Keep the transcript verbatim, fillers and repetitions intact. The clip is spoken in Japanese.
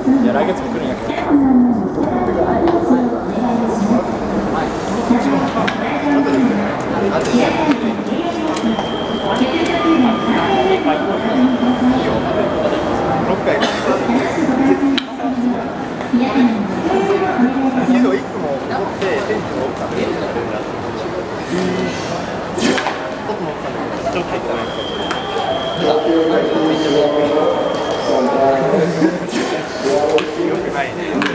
いや、来月も来るんやけど。ろっかい。けどいつも持って選手が多かった。僕も持ったんだけど、ちょっと入ってない。よくないね。